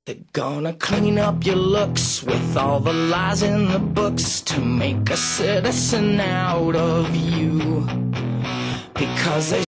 They're gonna clean up your looks with all the lies in the books to make a citizen out of you. Because they